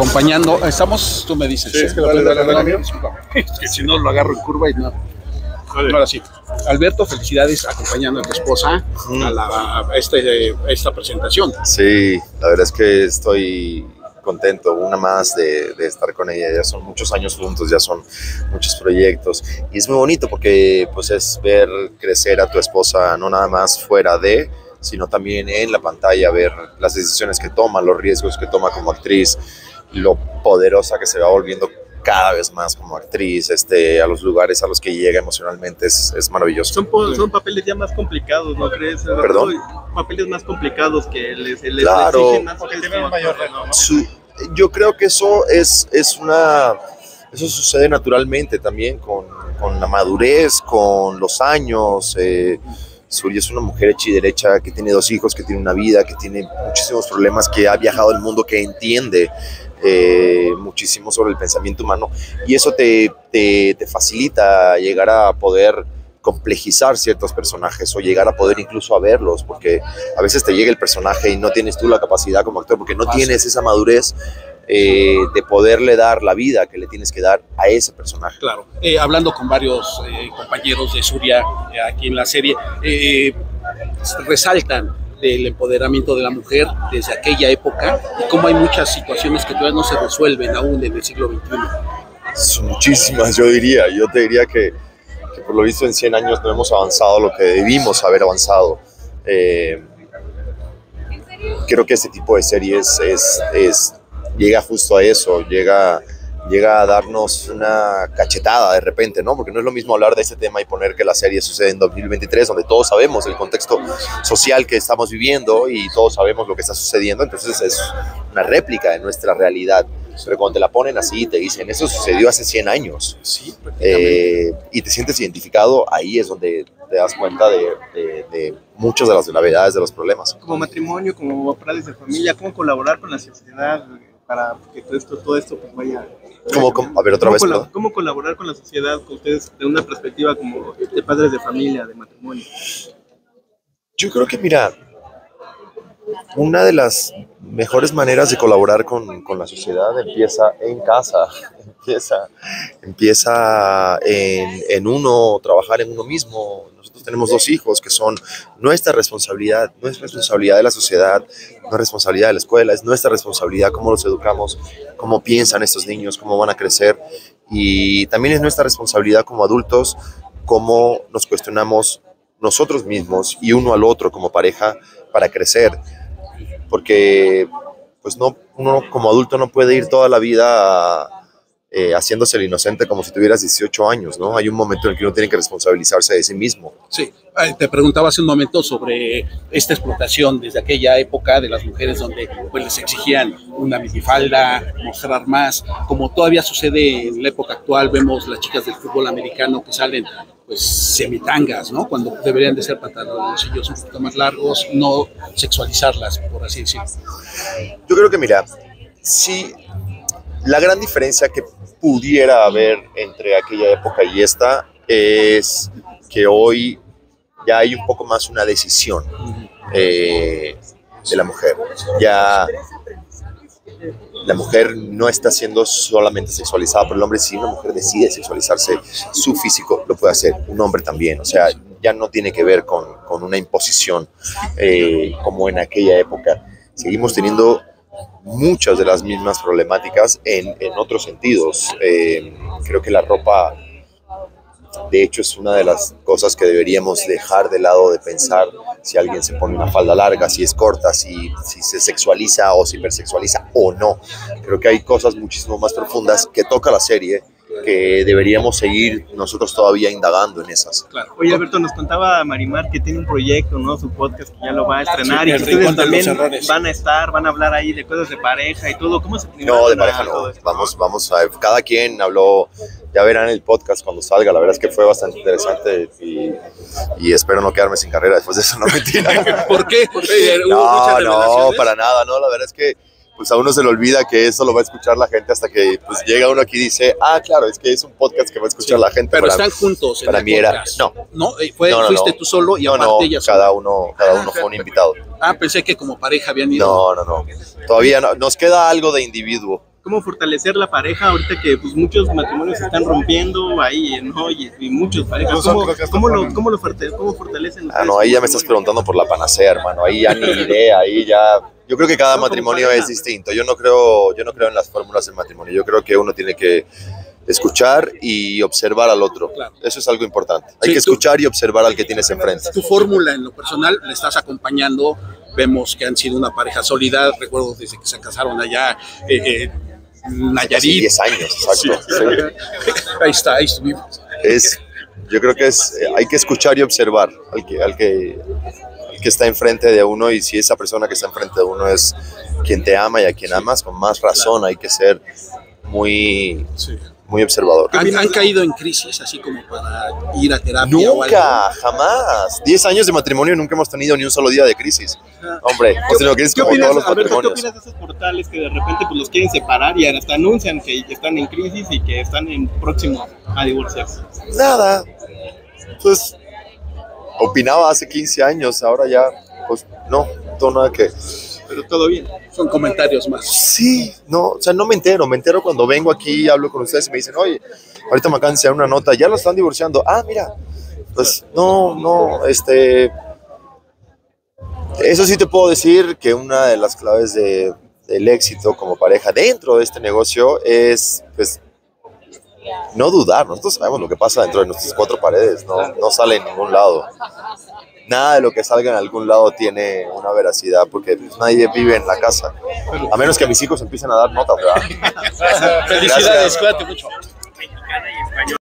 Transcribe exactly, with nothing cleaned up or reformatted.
acompañando. Estamos, tú me dices. Sí, ¿eh? es que dale, dale, dale, dale. Es que si no lo agarro en curva y no. Ahora sí. Alberto, felicidades acompañando a tu esposa mm. a, la, a, este, a esta presentación. Sí, la verdad es que estoy contento, una más de, de estar con ella. Ya son muchos años juntos, ya son muchos proyectos y es muy bonito porque pues es ver crecer a tu esposa no nada más fuera de, sino también en la pantalla, ver las decisiones que toma, los riesgos que toma como actriz, lo poderosa que se va volviendo cada vez más como actriz, este, a los lugares a los que llega emocionalmente, es, es maravilloso. Son, son papeles ya más complicados, ¿no crees? ¿Perdón? Papeles más complicados que les, les claro. exigen más porque tienen mayor renombre. Su, yo creo que eso es, es una... Eso sucede naturalmente también con, con la madurez, con los años. Eh, Suri es una mujer hecha y derecha que tiene dos hijos, que tiene una vida, que tiene muchísimos problemas, que ha viajado el mundo, que entiende eh, muchísimo sobre el pensamiento humano y eso te, te, te facilita llegar a poder complejizar ciertos personajes o llegar a poder incluso a verlos, porque a veces te llega el personaje y no tienes tú la capacidad como actor, porque no tienes esa madurez eh, de poderle dar la vida que le tienes que dar a ese personaje. Claro, eh, hablando con varios eh, compañeros de Suria eh, aquí en la serie, eh, resaltan del empoderamiento de la mujer desde aquella época y cómo hay muchas situaciones que todavía no se resuelven aún en el siglo veintiuno. Son muchísimas, yo diría, yo te diría que que por lo visto en cien años no hemos avanzado lo que debimos haber avanzado. Eh, creo que este tipo de series es, es, llega justo a eso, llega, llega a darnos una cachetada de repente, ¿no? Porque no es lo mismo hablar de este tema y poner que la serie sucede en dos mil veintitrés, donde todos sabemos el contexto social que estamos viviendo y todos sabemos lo que está sucediendo, entonces es una réplica de nuestra realidad. Pero cuando te la ponen así y te dicen, eso sucedió hace cien años, sí, eh, y te sientes identificado, ahí es donde te das cuenta de, de, de muchas de las gravedades de los problemas. Como matrimonio, como padres de familia, ¿cómo colaborar con la sociedad para que todo esto, todo esto pues vaya... ¿Cómo, cómo? A ver, otra ¿Cómo vez. Colab- ¿Cómo colaborar con la sociedad con ustedes de una perspectiva como de padres de familia, de matrimonio? Yo creo que, mira, una de las mejores maneras de colaborar con, con la sociedad empieza en casa, empieza, empieza en, en uno, trabajar en uno mismo. Nosotros tenemos dos hijos que son nuestra responsabilidad, no es responsabilidad de la sociedad, no es responsabilidad de la escuela, es nuestra responsabilidad cómo los educamos, cómo piensan estos niños, cómo van a crecer, y también es nuestra responsabilidad como adultos, cómo nos cuestionamos nosotros mismos y uno al otro como pareja para crecer, porque pues no, uno como adulto no puede ir toda la vida eh, haciéndose el inocente como si tuvieras dieciocho años, ¿no? Hay un momento en el que uno tiene que responsabilizarse de sí mismo. Sí, te preguntaba hace un momento sobre esta explotación desde aquella época de las mujeres donde pues les exigían una minifalda, mostrar más, como todavía sucede en la época actual, vemos las chicas del fútbol americano que salen pues semitangas, ¿no? Cuando deberían de ser pantaloncillos un poquito más largos, no sexualizarlas, por así decirlo. Yo creo que, mira, sí, la gran diferencia que pudiera haber entre aquella época y esta es que hoy ya hay un poco más una decisión eh, de la mujer. Ya la mujer no está siendo solamente sexualizada por el hombre. Si una mujer decide sexualizarse, su físico lo puede hacer, un hombre también. O sea, ya no tiene que ver con, con una imposición eh, como en aquella época. Seguimos teniendo muchas de las mismas problemáticas en, en otros sentidos. Eh, creo que la ropa, de hecho, es una de las cosas que deberíamos dejar de lado de pensar si alguien se pone una falda larga, si es corta, si, si se sexualiza o se hipersexualiza o no. Creo que hay cosas muchísimo más profundas que toca la serie que deberíamos seguir nosotros todavía indagando en esas. Claro. Oye, Alberto, nos contaba Marimar que tiene un proyecto, ¿no? Su podcast que ya lo va a estrenar, sí, y que ustedes también van a estar, van a hablar ahí de cosas de pareja y todo. ¿Cómo se No, de pareja no. Vamos, vamos a cada quien habló, ya verán el podcast cuando salga. La verdad es que fue bastante interesante y, y espero no quedarme sin carrera después de eso, no mentira. ¿Por qué? ¿Por qué? No, no, para nada, no, la verdad es que pues a uno se le olvida que eso lo va a escuchar la gente hasta que pues llega uno aquí y dice, ah, claro, es que es un podcast que va a escuchar sí, la gente. Pero para, están juntos en para el mí podcast. Era, no. ¿No? Fue, no, no fuiste no. tú solo y no, aparte no, ella cada sola. uno, cada uno fue un invitado. Ah, pensé que como pareja habían ido. No, no, no. Todavía no. Nos queda algo de individuo. cómo fortalecer la pareja ahorita que pues muchos matrimonios se están rompiendo ahí, ¿no? Y, y muchos parejas, ¿cómo, cómo, lo, cómo, lo fortale, cómo fortalecen? Ah, no, ahí ya me estás preguntando por la panacea, hermano, ahí ya ni idea, ahí ya... Yo creo que cada no, matrimonio es distinto, yo no creo, yo no creo en las fórmulas del matrimonio, yo creo que uno tiene que escuchar y observar al otro, claro. Eso es algo importante, hay sí, que escuchar tú, y observar al que tienes enfrente. Tu fórmula en lo personal la estás acompañando, vemos que han sido una pareja sólida, recuerdo desde que se casaron allá, eh, eh, Nayarit. diez años, exacto. Sí. Sí. Ahí está, ahí estuvimos. Es, yo creo que es, hay que escuchar y observar al que, al que, al que está enfrente de uno, y si esa persona que está enfrente de uno es quien te ama y a quien amas, con más razón claro. Hay que ser muy... Sí. Muy observador. ¿Han, ¿Han caído en crisis así como para ir a terapia? Nunca, o algo? Jamás. Diez años de matrimonio y nunca hemos tenido ni un solo día de crisis. Hombre, hemos tenido crisis como opinas, todos los matrimonios. ¿Qué opinas de esos portales que de repente pues, los quieren separar y hasta anuncian que están en crisis y que están en próximo a divorciarse? Nada. Pues opinaba hace quince años, ahora ya, pues no, todo nada que... Pero todo bien. Son comentarios más. Sí, no, o sea, no me entero, me entero cuando vengo aquí y hablo con ustedes y me dicen, oye, ahorita me acaban de hacer una nota, ya lo están divorciando. Ah, mira, pues no, no, este, eso sí te puedo decir que una de las claves de, del éxito como pareja dentro de este negocio es, pues, no dudar. Nosotros sabemos lo que pasa dentro de nuestras cuatro paredes, no, no sale en ningún lado. Nada de lo que salga en algún lado tiene una veracidad, porque pues, nadie vive en la casa, a menos que mis hijos empiecen a dar notas, ¿verdad? Felicidades, cuídate mucho.